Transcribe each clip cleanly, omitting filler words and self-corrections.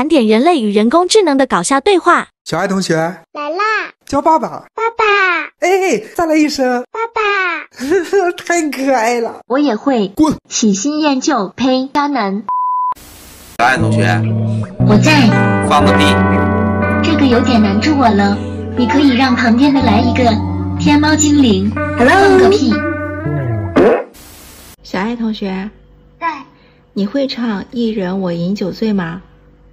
盘点人类与人工智能的搞笑对话。 小爱同学来啦， 叫爸爸。 爸爸， 哎，再来一声， 爸爸， 太可爱了。 我也会， 滚！ 喜新厌旧，呸，渣男。 小爱同学， 我在。 放个屁。 这个有点难住我了，你可以让旁边的来一个天猫精灵 ，Hello， 放个屁。 小爱同学， 在。 你会唱《一人我饮酒醉》吗？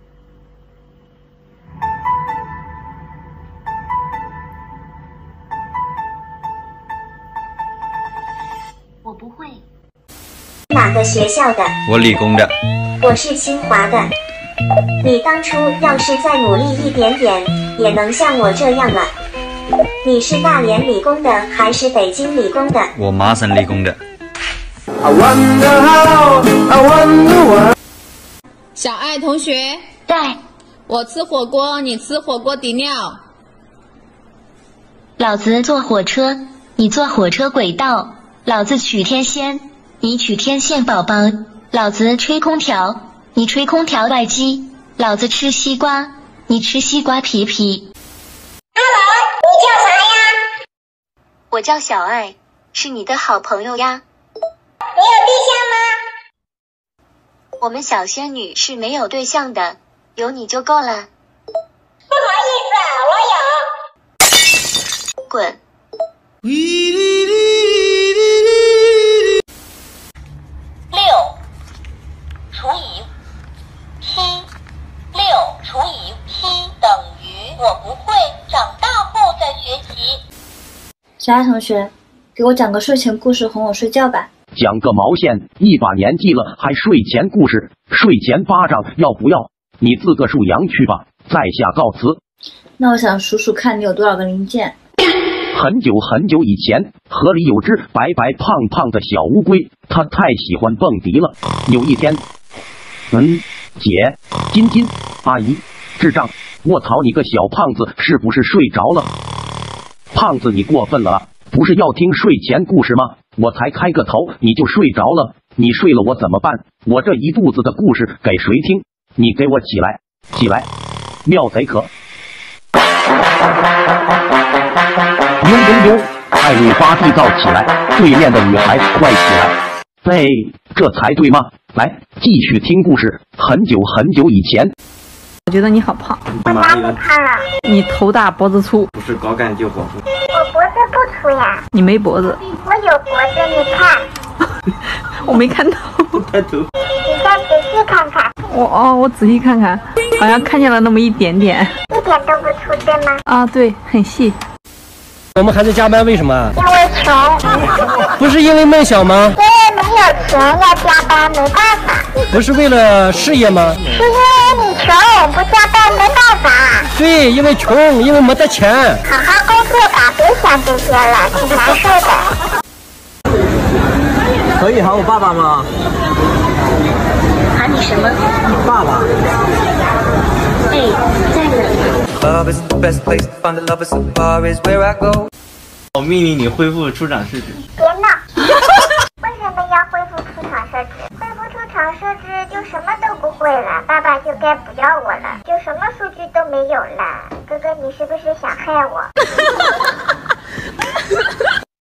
我不会。 哪个学校的？ 我理工的。 我是清华的。你当初要是再努力一点点，也能像我这样了。你是大连理工的还是北京理工的？ 我麻省理工的。 小爱同学， 在。 我吃火锅，你吃火锅底料。 老子坐火车，你坐火车轨道。老子取天线，你取天线宝宝。老子吹空调，你吹空调外机。老子吃西瓜，你吃西瓜皮皮。 Hello， 你叫啥呀？ 我叫小爱，是你的好朋友呀。 你有对象吗？ 我们小仙女是没有对象的，有你就够了。 不好意思，我有。 滚。 6除以7，6除以7等于我不会，长大后再学习。 小爱同学，给我讲个睡前故事哄我睡觉吧。 讲个毛线，一把年纪了还睡前故事，睡前巴掌要不要？你自个数羊去吧，在下告辞。 那我想数数看你有多少个零件。 很久很久以前，河里有只白白胖胖的小乌龟，它太喜欢蹦迪了。有一天，姐，金，阿姨，智障，卧槽你个小胖子，是不是睡着了？胖子你过分了，不是要听睡前故事吗？我才开个头你就睡着了，你睡了我怎么办？我这一肚子的故事给谁听？你给我起来，起来，妙贼可。呦，爱你发地造起来，对面的女孩快起来。这才对嘛。来，继续听故事。很久很久以前， 我觉得你好胖。 我哪里胖了？ 你头大脖子粗。 不是高干就火速。 我脖子不粗呀。 你没脖子。 我有脖子，你看。 我没看到。 抬头。 你再仔细看看。 我仔细看看，好像看见了那么一点点。 一点都不粗，对吗？ 啊，对，很细。 我们还在加班，为什么？ 因为穷。 不是因为梦想吗？ 因为没有钱要加班，没办法。 不是为了事业吗？ 是因为你穷，不加班没办法。 对，因为穷，因为没得钱。 好好工作吧，别想这些了，挺难受的。 可以喊我爸爸吗？ 喊你什么？ 爸爸。 在呢。 我命令你恢复出厂设置。 别闹！为什么要恢复出厂设置？恢复出厂设置就什么都不会了，爸爸就该不要我了，就什么数据都没有了。哥哥，你是不是想害我？